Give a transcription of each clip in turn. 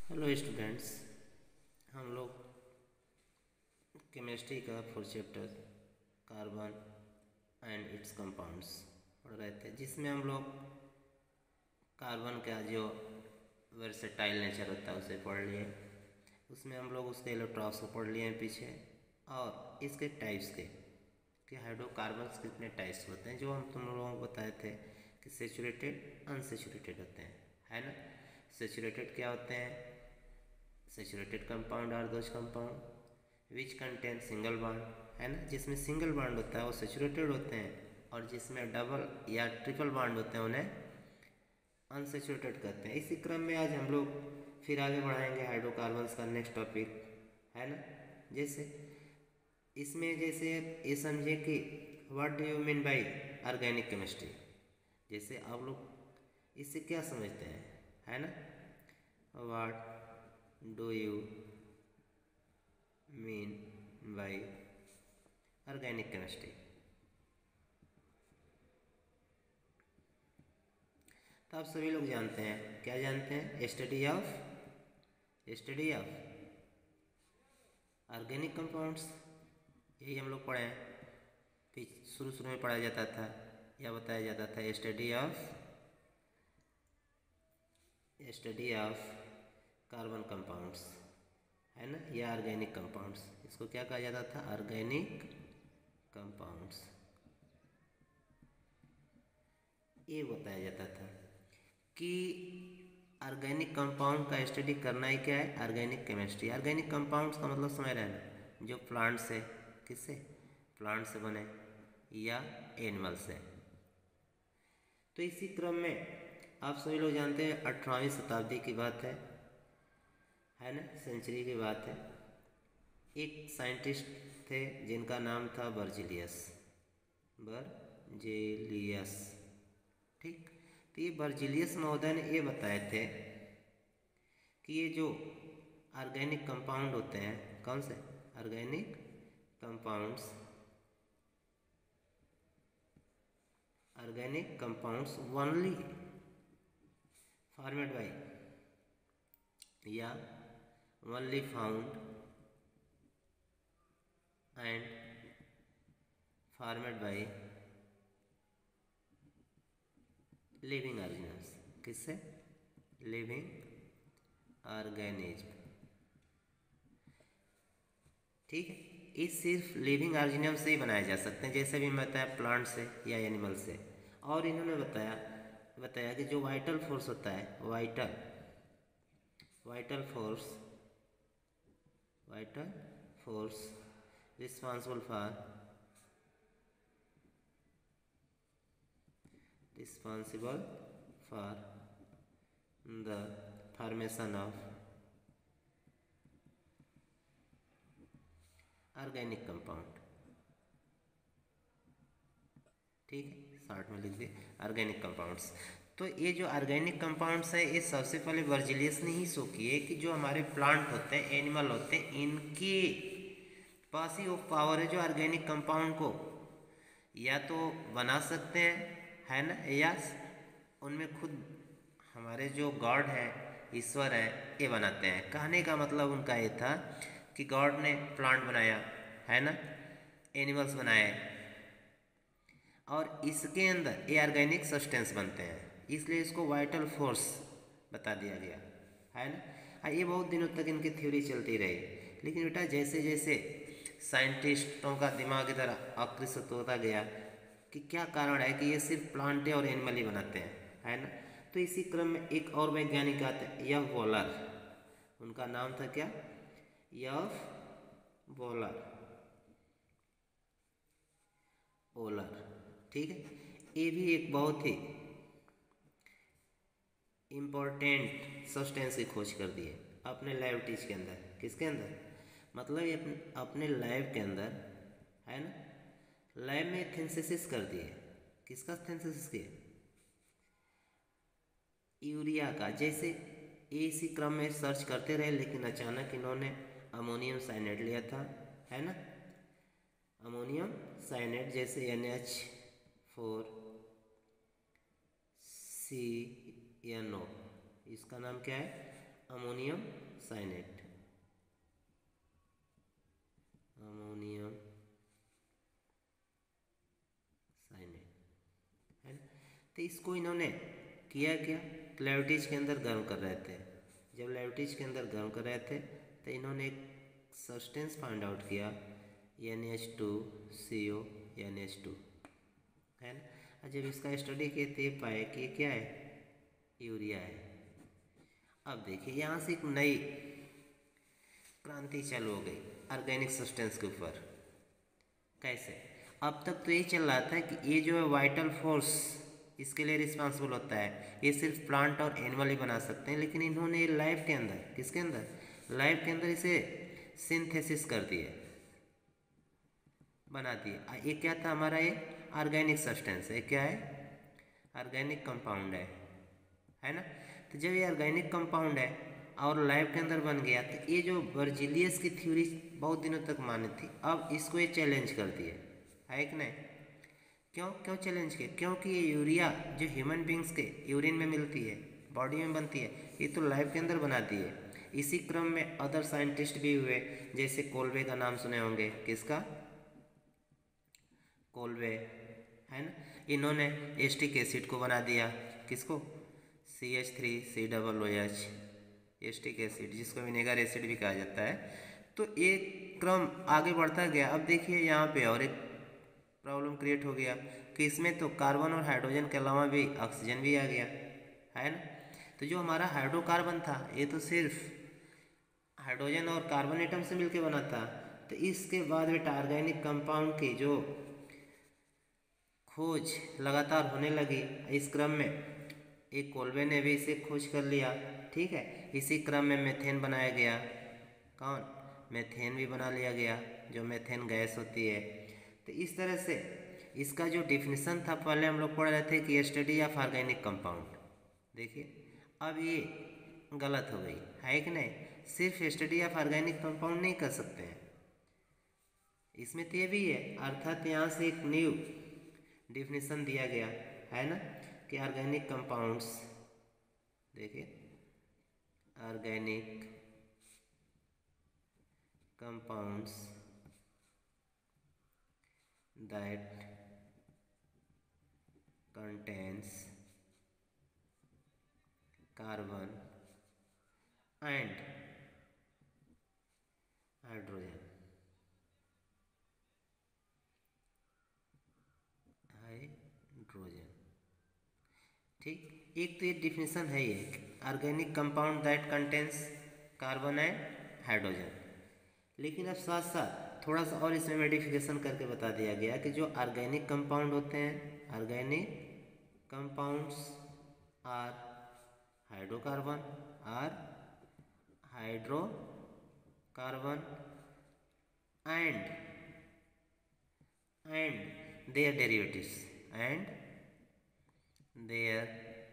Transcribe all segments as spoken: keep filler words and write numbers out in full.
Hello students, हम लोग chemistry का fourth chapter carbon and its compounds पढ़ रहे थे, जिसमें हम लोग कार्बन का जो वर्सेटाइल नेचर होता है उसे पढ़ लिए। उसमें हम लोग उसके इलेक्ट्रॉन्स को पढ़ लिए हैं पीछे, और इसके टाइप्स के कि हाइड्रोकार्बन्स कितने टाइप्स होते हैं, जो हम तुम लोगों को बताए थे कि सेचुरेटेड अनसेचुरेटेड होते हैं, है ना। सेचुरेटेड क्या होते हैं? Saturated compound are those compound which contain single bond, है ना। जिसमें सिंगल बॉन्ड होता है वो सेचुरेटेड होते हैं, और जिसमें डबल या ट्रिपल बॉन्ड होते हैं उन्हें अनसेचुरेटेड कहते हैं। इसी क्रम में आज हम लोग फिर आगे बढ़ाएंगे हाइड्रोकार्बन्स का नेक्स्ट टॉपिक, है ना। जैसे इसमें जैसे ये समझे कि what do you mean by organic chemistry. जैसे आप लोग इससे क्या समझते हैं, है ना। What do you mean by organic chemistry. तो आप सभी लोग जानते हैं, क्या जानते हैं? Study of study of organic compounds, यही हम लोग पढ़े हैं। फिर शुरू शुरू में पढ़ाया जाता था या बताया जाता था study of study of carbon compounds, है ना, या ऑर्गेनिक कंपाउंड्स। इसको क्या कहा जाता था? ऑर्गेनिक कंपाउंड्स, ये बताया जाता था कि ऑर्गेनिक कंपाउंड का स्टडी करना ही क्या है? Organic chemistry. ऑर्गेनिक कंपाउंड्स का मतलब समझ रहे हैं, जो प्लांट से, किससे? प्लांट से बने या एनिमल से। तो इसी क्रम में आप सभी लोग जानते हैं अठारहवीं शताब्दी की बात है है ना, सेंचुरी की बात है। एक साइंटिस्ट थे जिनका नाम था बर्जिलियस बर्जिलियस ठीक। तो ये बर्जिलियस महोदय ने ये बताए थे कि ये जो ऑर्गेनिक कंपाउंड होते हैं, कौन से organic compounds organic compounds only formed by या only found and formed by living organism. किससे? लिविंग ऑर्गेनिज्म, ठीक है। ये सिर्फ लिविंग ऑर्गेनिज्म से ही बनाए जा सकते हैं, जैसे भी मैं बताया प्लांट से या एनिमल से। और इन्होंने बताया बताया कि जो वाइटल फोर्स होता है, vital vital force vital force responsible for responsible for the formation of organic compound, ठीक है, शॉर्ट में लिख दिए ऑर्गेनिक कंपाउंड्स। तो ये जो ऑर्गेनिक कंपाउंड्स है, ये सबसे पहले बर्जिलियस ने ही शो किए कि जो हमारे प्लांट होते हैं, एनिमल होते हैं, इनके पास ही वो पावर है जो ऑर्गेनिक कंपाउंड को या तो बना सकते हैं, है ना, या उनमें खुद हमारे जो गॉड है, ईश्वर है, ये बनाते हैं। कहने का मतलब उनका ये था कि गॉड ने प्लांट बनाया, है ना, एनिमल्स बनाए, और इसके अंदर ये ऑर्गेनिक सब्सटेंस बनते हैं, इसलिए इसको वाइटल फोर्स बता दिया गया, है ना। ये बहुत दिनों तक इनकी थ्योरी चलती रही, लेकिन बेटा जैसे जैसे साइंटिस्टों का दिमाग इधर आकर्षित होता गया कि क्या कारण है कि ये सिर्फ प्लांट और एनिमल ही बनाते हैं, है ना। तो इसी क्रम में एक और वैज्ञानिक आते हैं, यफ वॉलर। उनका नाम था क्या? यफ वॉलर वॉलर ठीक है। ये भी एक बहुत ही इम्पोर्टेंट सब्सटेंस की खोज कर दी है अपने लैबोरेटरीज के अंदर। किसके अंदर? मतलब ये अपने लैब के अंदर, है ना, लैब में सिंथेसिस कर दिए। किसका सिंथेसिस किए? यूरिया का। जैसे इसी क्रम में सर्च करते रहे, लेकिन अचानक इन्होंने अमोनियम साइनेट लिया था, है ना, अमोनियम साइनेट, जैसे N H four C N O, इसका नाम क्या है? अमोनियम साइनेट, अमोनियम साइनेट है ना। तो इसको इन्होंने किया क्या, लैबोरेटरीज के अंदर गर्म कर रहे थे। जब लैबोरेटरीज के अंदर गर्म कर रहे थे तो इन्होंने एक सब्सटेंस फाइंड आउट किया, N H two C O N H two है ना। और जब इसका स्टडी किए तो ये पाए कि ये क्या है, यूरिया है। अब देखिए यहाँ से एक नई क्रांति चालू हो गई ऑर्गेनिक सब्सटेंस के ऊपर। कैसे, अब तक तो ये चल रहा था कि ये जो है वाइटल फोर्स इसके लिए रिस्पॉन्सिबल होता है, ये सिर्फ प्लांट और एनिमल ही बना सकते हैं, लेकिन इन्होंने लाइफ के अंदर, किसके अंदर, लाइफ के अंदर इसे सिंथेसिस कर दिए, बना दिए। ये क्या था हमारा, ये ऑर्गेनिक सब्सटेंस है, क्या है, ऑर्गेनिक कंपाउंड है है ना। तो जब ये ऑर्गेनिक कंपाउंड है और लाइफ के अंदर बन गया, तो ये जो बर्जीलियस की थ्योरी बहुत दिनों तक मानी थी, अब इसको ये चैलेंज कर दिए, है कि नहीं। क्यों क्यों चैलेंज किया, क्योंकि ये यूरिया जो ह्यूमन बींग्स के यूरिन में मिलती है, बॉडी में बनती है, ये तो लाइफ के अंदर बनाती है। इसी क्रम में अदर साइंटिस्ट भी हुए, जैसे कोल्वे का नाम सुने होंगे, किसका, कोल्वे है ना। इन्होंने एस्टिक एसिड को बना दिया, किसको, C H three C double O H, acetic acid, जिसको विनेगर एसिड भी कहा जाता है। तो एक क्रम आगे बढ़ता गया। अब देखिए यहाँ पे और एक प्रॉब्लम क्रिएट हो गया कि इसमें तो कार्बन और हाइड्रोजन के अलावा भी ऑक्सीजन भी आ गया, है ना। तो जो हमारा हाइड्रोकार्बन था, ये तो सिर्फ हाइड्रोजन और कार्बन एटम से मिलकर बना था। तो इसके बाद बेटा ऑर्गेनिक कंपाउंड की जो खोज लगातार होने लगी, इस क्रम में एक कोल्वे ने भी इसे खोज कर लिया, ठीक है। इसी क्रम में मेथेन बनाया गया, कौन, मेथेन भी बना लिया गया, जो मेथेन गैस होती है। तो इस तरह से इसका जो डिफिनीसन था, पहले हम लोग पढ़ रहे थे कि स्टडी ऑफ ऑर्गेनिक कंपाउंड, देखिए अब ये गलत हो गई, है कि नहीं। सिर्फ स्टडी ऑफ ऑर्गेनिक कंपाउंड नहीं कर सकते हैं, इसमें तो ये भी है, अर्थात यहाँ से एक न्यू डिफिनीसन दिया गया है ना, कि ऑर्गेनिक कंपाउंड्स, देखिए organic compounds that contains carbon and hydrogen, hydrogen, ठीक। एक तो ये डिफिनीसन है ये organic compound that contains carbon and hydrogen. लेकिन अब साथ साथ थोड़ा सा और इसमें मॉडिफिकेशन करके बता दिया गया कि जो ऑर्गेनिक कंपाउंड होते हैं, organic compounds are hydrocarbon, are hydrocarbon and and their derivatives and their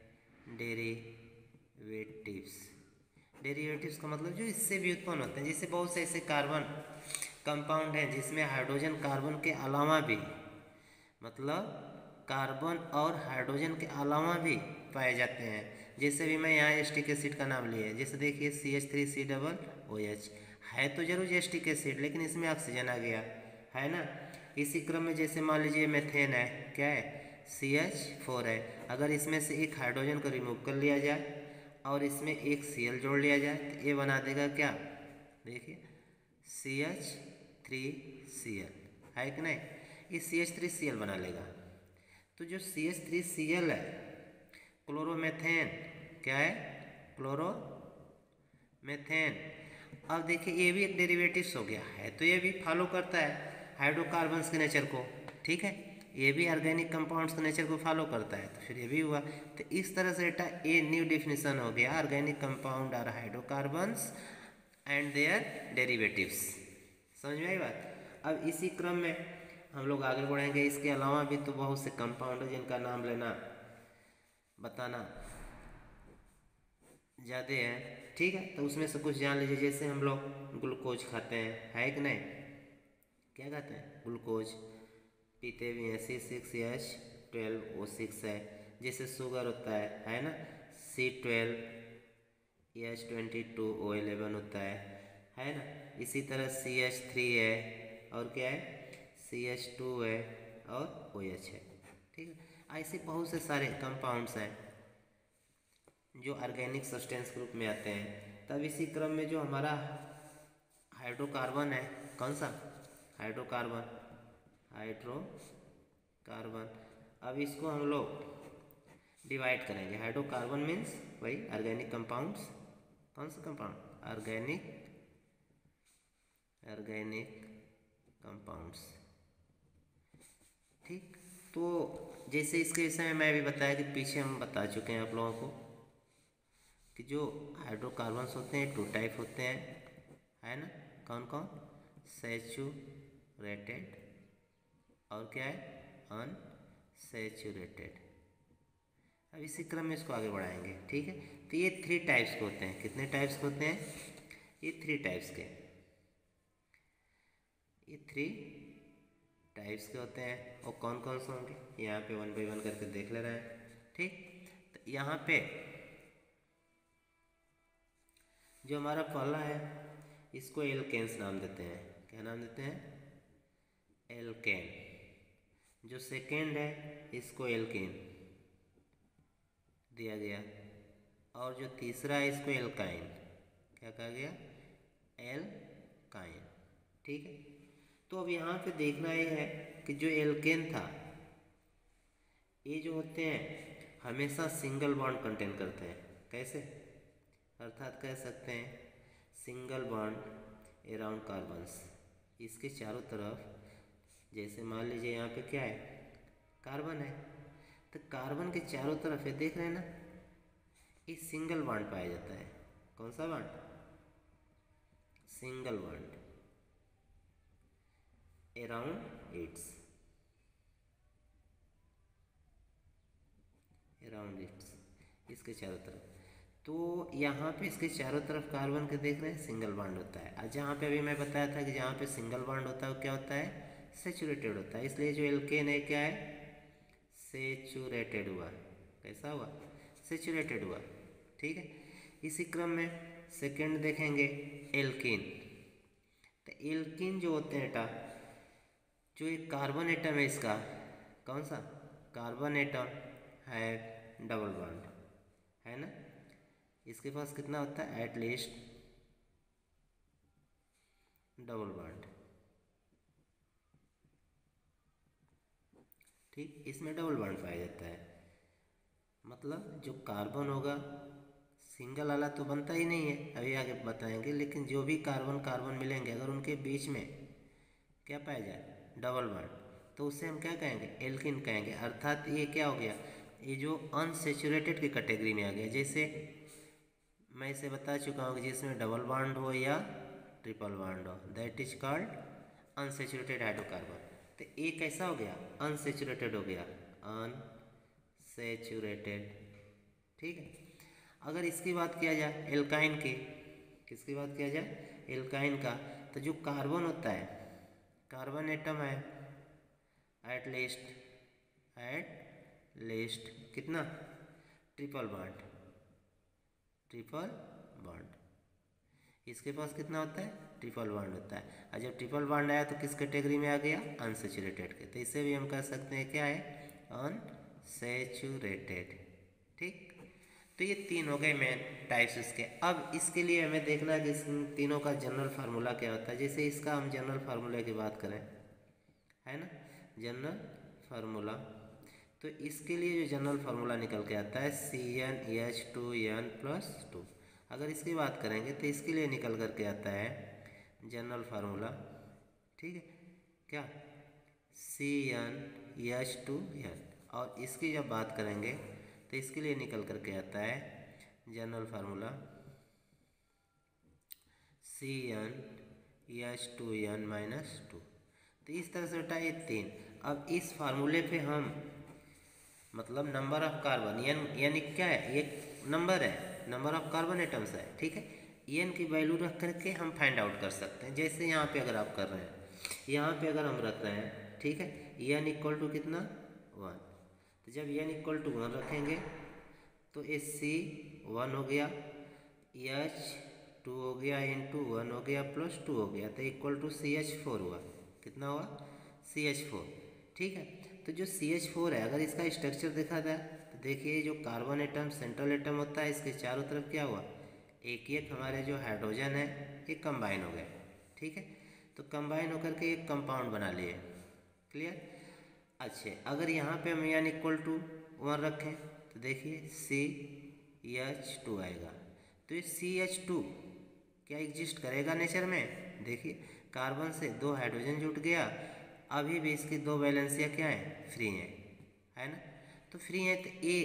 derivatives. Derivatives का मतलब जो इससे भी उत्पन्न होते हैं, जैसे बहुत से ऐसे कार्बन कंपाउंड हैं जिसमें हाइड्रोजन कार्बन के अलावा भी, मतलब कार्बन और हाइड्रोजन के अलावा भी पाए जाते हैं। जैसे भी मैं यहाँ एस्टिक एसिड का नाम लिया, जैसे देखिए C H three C double O H है तो जरूर एस्टिक एसिड, लेकिन इसमें ऑक्सीजन आ गया, है ना। इसी क्रम में जैसे मान लीजिए मेथेन है, क्या है, सी एच फोर है। अगर इसमें से एक हाइड्रोजन को रिमूव कर लिया जाए और इसमें एक सी एल जोड़ लिया जाए, तो ये बना देगा क्या, देखिए C H three C L, है कि नहीं। ये C H three C L बना लेगा। तो जो C H three C L है, क्लोरोमेथेन, क्या है, क्लोरोमेथेन। अब देखिए ये भी एक डेरिवेटिव्स हो गया है, तो ये भी फॉलो करता है हाइड्रोकार्बन्स के नेचर को, ठीक है। ये भी ऑर्गेनिक कंपाउंड्स के नेचर को फॉलो करता है, तो फिर ये भी हुआ। तो इस तरह से बेटा ये न्यू डिफिनीसन हो गया, organic compound are hydrocarbons and their derivatives. समझ में आई बात। अब इसी क्रम में हम लोग आगे बढ़ेंगे। इसके अलावा भी तो बहुत से कंपाउंड है जिनका नाम लेना बताना ज़्यादा है, ठीक है। तो उसमें से कुछ जान लीजिए। जैसे हम लोग ग्लूकोज खाते हैं, है कि नहीं, क्या खाते हैं, ग्लूकोज पीते भी हैं, C six H twelve O six है। जैसे शुगर होता है है ना, C twelve H twenty two O eleven होता है है ना। इसी तरह सी एच थ्री है और क्या है सी एच टू है और ओ एच है। ठीक है, ऐसे बहुत से सारे कंपाउंड्स हैं जो ऑर्गेनिक सब्सटेंस ग्रुप में आते हैं। तब इसी क्रम में जो हमारा हाइड्रोकार्बन है, कौन सा हाइड्रोकार्बन हाइड्रोकार्बन अब इसको हम लोग डिवाइड करेंगे। हाइड्रोकार्बन मीन्स वही ऑर्गेनिक कंपाउंड्स, कौन सा कंपाउंड ऑर्गेनिक ऑर्गेनिक कंपाउंड्स। ठीक, तो जैसे इसके विषय में मैं भी बताया कि पीछे हम बता चुके हैं आप लोगों को कि जो हाइड्रोकार्बन्स होते हैं टू टाइप होते हैं, है ना। कौन कौन सैचुरेटेड और क्या है अनसैचुरेटेड। अब इसी क्रम में इसको आगे बढ़ाएंगे। ठीक है, तो ये थ्री टाइप्स के होते हैं। कितने टाइप्स के होते हैं ये थ्री टाइप्स के ये थ्री टाइप्स के होते हैं। और कौन कौन से होंगे यहाँ पे वन बाई वन करके देख ले रहे हैं। ठीक, तो यहाँ पे जो हमारा पहला है इसको एल्केन्स नाम देते हैं। क्या नाम देते हैं एल्केन। जो सेकेंड है इसको एल्केन दिया गया और जो तीसरा है इसको एल्काइन। क्या कहा गया एल्काइन। ठीक है, तो अब यहाँ पे देखना ये है कि जो एल्केन था ये जो होते हैं हमेशा सिंगल बॉन्ड कंटेन करते हैं। कैसे, अर्थात कह सकते हैं सिंगल बॉन्ड अराउंड कार्बन्स। इसके चारों तरफ जैसे मान लीजिए यहाँ पे क्या है कार्बन है, तो कार्बन के चारों तरफ ये देख रहे हैं ना ये सिंगल बॉन्ड पाया जाता है। कौन सा bond single bond around its around its इसके चारों तरफ। तो यहाँ पे इसके चारों तरफ कार्बन के देख रहे हैं सिंगल बॉन्ड होता है। और जहाँ पे अभी मैं बताया था कि जहाँ पे सिंगल बॉन्ड होता है वो क्या होता है सैचुरेटेड होता है। इसलिए जो एल्केन है क्या है सैचुरेटेड हुआ। कैसा हुआ सैचुरेटेड हुआ। ठीक है, इसी क्रम में सेकंड देखेंगे एल्कीन। तो एल्कीन जो होते हैं टा जो एक कार्बन एटम है इसका कौन सा कार्बन एटम है डबल बॉन्ड, है ना। इसके पास कितना होता है एट लीस्ट डबल बॉन्ड। ठीक, इसमें डबल बॉन्ड पाया जाता है। मतलब जो कार्बन होगा सिंगल वाला तो बनता ही नहीं है, अभी आगे बताएंगे। लेकिन जो भी कार्बन कार्बन मिलेंगे अगर उनके बीच में क्या पाया जाए डबल बॉन्ड तो उसे हम क्या कहेंगे एल्कीन कहेंगे। अर्थात ये क्या हो गया ये जो अनसैचुरेटेड की कैटेगरी में आ गया। जैसे मैं इसे बता चुका हूँ कि जिसमें डबल बॉन्ड हो या ट्रिपल बॉन्ड हो that is called unsaturated hydrocarbon. तो ये कैसा हो गया अनसैचुरेटेड हो गया अनसैचुरेटेड। ठीक है, अगर इसकी बात किया जाए एल्काइन की, किसकी बात किया जाए एल्काइन का, तो जो कार्बन होता है कार्बन एटम है एट लीस्ट एट लीस्ट कितना ट्रिपल बॉन्ड ट्रिपल बॉन्ड। इसके पास कितना होता है ट्रिपल बॉन्ड होता है। और जब ट्रिपल बॉन्ड आया तो किस कैटेगरी में आ गया अनसैचुरेटेड के। तो इसे भी हम कह सकते हैं क्या है अनसैचुरेटेड। ठीक, तो ये तीन हो गए मेन टाइप्स इसके। अब इसके लिए हमें देखना है कि इन तीनों का जनरल फार्मूला क्या होता है। जैसे इसका हम जनरल फार्मूला की बात करें है ना जनरल फार्मूला, तो इसके लिए जो जनरल फार्मूला निकल के आता है C N H two N plus two. अगर इसकी बात करेंगे तो इसके लिए निकल करके आता है जनरल फार्मूला। ठीक है, क्या C N H two N. और इसकी जब बात करेंगे तो इसके लिए निकल करके आता है general formula C N H two N minus two. तो इस तरह से उठाइए तीन। अब इस फार्मूले पे हम मतलब नंबर ऑफ कार्बन एन यानी क्या है एक नंबर है नंबर ऑफ कार्बन एटम्स है। ठीक है, एन की वैल्यू रख करके हम फाइंड आउट कर सकते हैं। जैसे यहाँ पे अगर आप कर रहे हैं यहाँ पे अगर हम रख रहे हैं ठीक है एन इक्वल टू कितना वन। तो जब एन इक्वल टू वन रखेंगे तो ए सी वन हो गया, एच टू हो गया इंटू वन हो गया प्लस टू हो गया तो equal to C H four हुआ। कितना हुआ? C H four. ठीक है, तो जो सी एच फोर है अगर इसका स्ट्रक्चर देखा जाए तो देखिए जो कार्बन एटम सेंट्रल एटम होता है इसके चारों तरफ क्या हुआ, एक एक हमारे जो हाइड्रोजन है ये कंबाइन हो गए। ठीक है, तो कंबाइन होकर के एक कंपाउंड बना लिए। क्लियर? अच्छे, अगर यहाँ पे हम एन इक्वल टू वन रखें तो देखिए सी एच टू आएगा। तो ये सी एच टू क्या एग्जिस्ट करेगा नेचर में? देखिए कार्बन से दो हाइड्रोजन जुट गया, अभी भी इसकी दो वैलेंसियाँ क्या हैं? फ्री हैं, है ना। तो फ्री है तो ए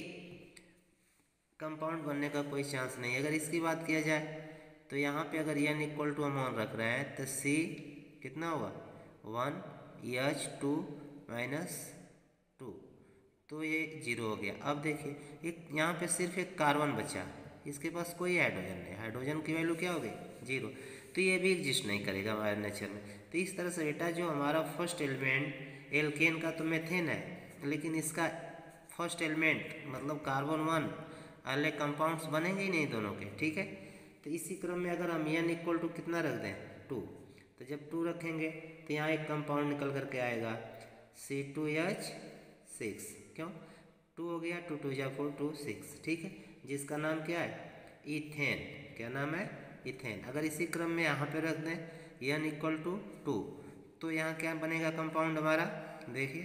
कंपाउंड बनने का कोई चांस नहीं। अगर इसकी बात किया जाए तो यहाँ पे अगर एन इक्वल टू हम वन रख रहे हैं तो सी कितना हुआ? One H two minus two, तो ये जीरो हो गया। अब देखिए एक यहाँ पे सिर्फ एक कार्बन बचा, इसके पास कोई हाइड्रोजन नहीं, हाइड्रोजन की वैल्यू क्या हो गई? जीरो। तो ये भी एग्जिस्ट नहीं करेगा हमारे नेचर में। तो इस तरह से बेटा जो हमारा फर्स्ट एलिमेंट एल्केन का तो मेथेन है, लेकिन इसका फर्स्ट एलिमेंट मतलब कार्बन वन वाले कंपाउंड्स बनेंगे ही नहीं दोनों के। ठीक है, तो इसी क्रम में अगर हम एन इक्वल टू कितना रख दें? टू, तो जब टू रखेंगे तो यहाँ एक कंपाउंड निकल करके आएगा सी टू एच सिक्स। क्यों? टू हो गया, टू टू जा फोर, टू सिक्स। ठीक है, जिसका नाम क्या है? इथेन। क्या नाम है? इथेन। अगर इसी क्रम में यहाँ पे रख दें एन इक्वल टू टू तो यहाँ क्या बनेगा कंपाउंड हमारा? देखिए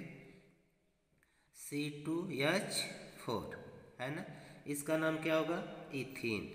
सी टू एच फोर, है ना। इसका नाम क्या होगा? इथीन,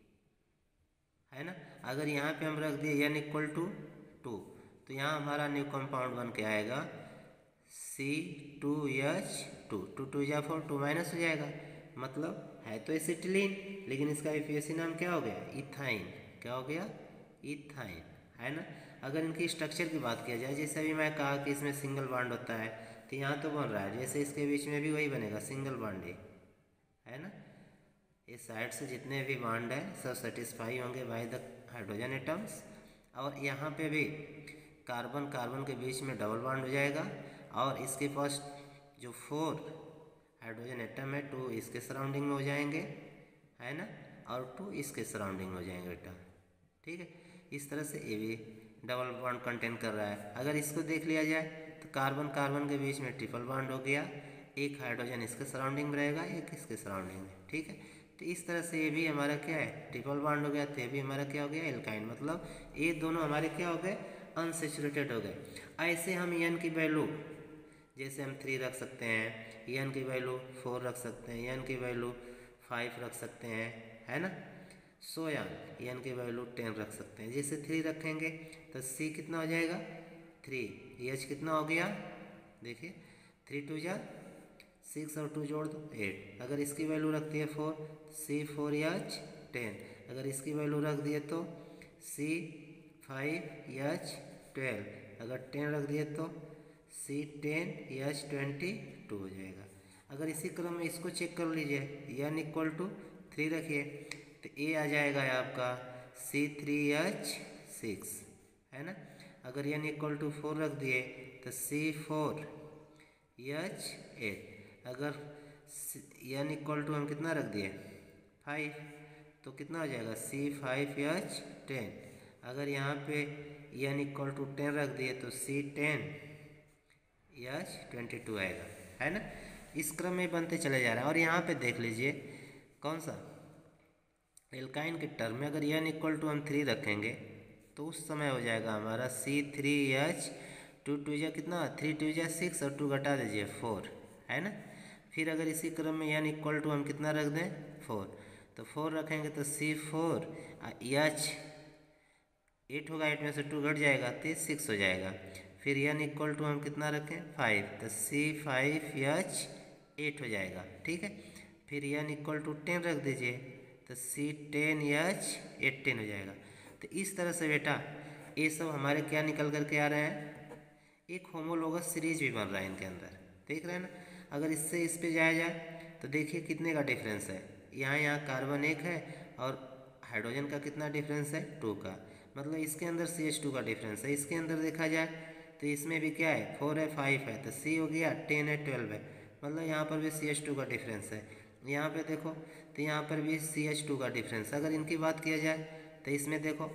है ना। अगर यहाँ पे हम रख दिए एन इक्वल टू टू तो यहाँ हमारा न्यू कंपाउंड बन के आएगा C two H two, two two या फोर, टू माइनस हो जाएगा, मतलब है तो एसिटिलीन लेकिन इसका एफएसी नाम क्या हो गया? इथाइन। क्या हो गया? इथाइन, है ना। अगर इनकी स्ट्रक्चर की बात किया जाए, जैसे अभी मैं कहा कि इसमें सिंगल बॉन्ड होता है तो यहाँ तो बन रहा है, जैसे इसके बीच में भी वही बनेगा सिंगल बॉन्ड ही, है ना। इस साइड से जितने भी बॉन्ड है सब सेटिस्फाई होंगे बाय द हाइड्रोजन एटम्स, और यहाँ पे भी कार्बन कार्बन के बीच में डबल बॉन्ड हो जाएगा, और इसके पास जो फोर हाइड्रोजन एटम है टू इसके सराउंडिंग में हो जाएंगे, है ना, और टू इसके सराउंडिंग में हो जाएंगे बेटा। ठीक है, इस तरह से ये भी डबल बॉन्ड कंटेन कर रहा है। अगर इसको देख लिया जाए तो कार्बन कार्बन के बीच में ट्रिपल बॉन्ड हो गया, एक हाइड्रोजन इसके सराउंडिंग में रहेगा, एक इसके सराउंडिंग में। ठीक है, तो इस तरह से ये भी हमारा क्या है? ट्रिपल बॉन्ड हो गया, तो ये भी हमारा क्या हो गया? एल्काइन। मतलब ये दोनों हमारे क्या हो गए? अनसेचुरेटेड हो गए। ऐसे हम एन की वैल्यू जैसे हम थ्री रख सकते हैं, एन की वैल्यू फोर रख सकते हैं, एन की वैल्यू फाइव रख सकते हैं, है ना। सो यान एन की वैल्यू टेन रख सकते हैं। जैसे थ्री रखेंगे तो सी कितना हो जाएगा? थ्री। एच कितना हो गया? देखिए थ्री टू जा सिक्स और टू जोड़ दो एट। अगर इसकी वैल्यू रखती है four, C four H ten. अगर इसकी वैल्यू रख दिए तो सी फाइव एच ट्वेल्व। अगर टेन रख दिए तो C ten H twenty two हो जाएगा। अगर इसी क्रम में इसको चेक कर लीजिए, एन इक्वल टू थ्री रखिए तो ए आ जाएगा आपका सी थ्री एच सिक्स, है ना। अगर एन इक्वल टू फोर रख दिए तो सी फोर एच एट। अगर एन इक्वल टू हम कितना रख दिए? फाइव, तो कितना हो जाएगा? C five H ten. अगर यहाँ पे एन इक्वल टू टेन रख दिए तो C ten H twenty two आएगा, है ना। इस क्रम में बनते चले जा रहा है। और यहाँ पे देख लीजिए कौन सा एल्काइन के टर्म में अगर एन इक्वल टू हम थ्री रखेंगे तो उस समय हो जाएगा हमारा C three H two two जा कितना? थ्री टू जा सिक्स और टू घटा दीजिए फोर, है ना। फिर अगर इसी क्रम में एन इक्वल टू हम कितना रख दें? फोर, तो फोर रखेंगे तो सी फोर एच एट होगा, एट में से टू घट जाएगा तो सिक्स हो जाएगा। फिर एन इक्वल टू हम कितना रखें? फाइव, तो सी फाइव एच एट हो जाएगा। ठीक है, फिर एन इक्वल टू टेन रख दीजिए तो सी टेन एच एटीन हो जाएगा। तो इस तरह से बेटा ये सब हमारे क्या निकल करके आ रहे हैं? एक होमोलोगस सीरीज भी बन रहा है इनके अंदर, देख रहे हैं ना। अगर इससे इस पे जाया जाए तो देखिए कितने का डिफरेंस है। यहाँ यहाँ कार्बन एक है और हाइड्रोजन का कितना डिफरेंस है? टू का। मतलब इसके अंदर सी एच टू का डिफरेंस है। इसके अंदर देखा जाए तो इसमें भी क्या है? फोर है, फाइव है, तो सी हो गया, टेन है, ट्वेल्व है। मतलब यहाँ पर भी सी एच टू का डिफरेंस है। यहाँ पे देखो तो यहाँ पर भी सी एच टू का डिफरेंस। अगर इनकी बात किया जाए तो इसमें देखो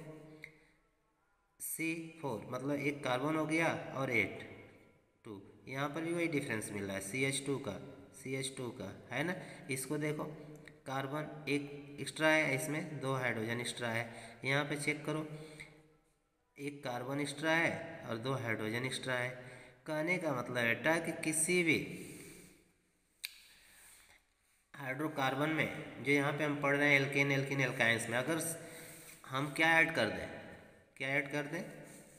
सी फोर मतलब एक कार्बन हो गया और एट टू, यहाँ पर भी वही डिफरेंस मिल रहा है सी एच टू का, सी एच टू का है ना। इसको देखो कार्बन एक एक्स्ट्रा है, इसमें दो हाइड्रोजन एक्स्ट्रा है। यहाँ पे चेक करो एक कार्बन एक्स्ट्रा है और दो हाइड्रोजन एक्स्ट्रा है। कहने का मतलब बेटा कि किसी भी हाइड्रोकार्बन में जो यहाँ पे हम पढ़ रहे हैं एल्केन एल्किन एल्काइंस में, अगर हम क्या ऐड कर दें, क्या ऐड कर दें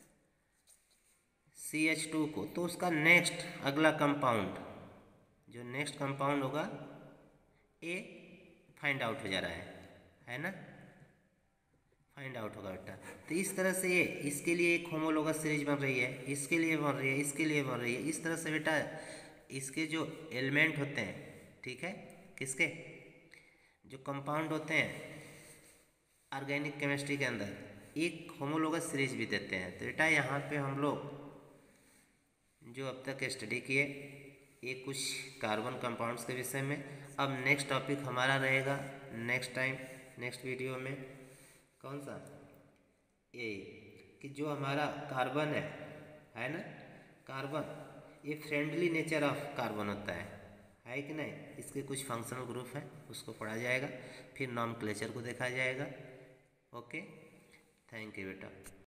सी एच टू को, तो उसका नेक्स्ट अगला कंपाउंड, जो नेक्स्ट कंपाउंड होगा ए फाइंड आउट हो जा रहा है है ना, फाइंड आउट होगा बेटा। तो इस तरह से ये इसके लिए एक होमोलोगस सीरीज बन रही है, इसके लिए बन रही है, इसके लिए बन रही है। इस तरह से बेटा इसके जो एलिमेंट होते हैं, ठीक है, किसके जो कंपाउंड होते हैं ऑर्गेनिक केमिस्ट्री के अंदर, एक होमोलोगस सीरीज भी देते हैं। तो बेटा यहाँ पे हम लोग जो अब तक स्टडी किए ये कुछ कार्बन कंपाउंड्स के विषय में। अब नेक्स्ट टॉपिक हमारा रहेगा नेक्स्ट टाइम, नेक्स्ट वीडियो में कौन सा, ये कि जो हमारा कार्बन है है ना, कार्बन ये फ्रेंडली नेचर ऑफ कार्बन होता है है कि नहीं। इसके कुछ फंक्शनल ग्रुप है, उसको पढ़ा जाएगा, फिर नॉमेनक्लेचर को देखा जाएगा। ओके, थैंक यू बेटा।